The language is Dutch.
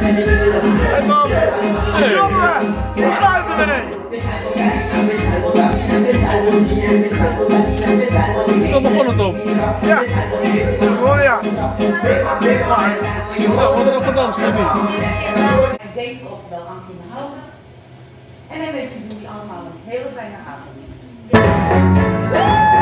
Hey man, hey. Jongen, we sluiten mee. Is dat begonnen, Tom? Ja, mooi ja. Nou, wordt er nog gedanst, of niet? Ik denk dat we wel aan kunnen houden. En dan wens ik jullie allemaal een hele fijne avond.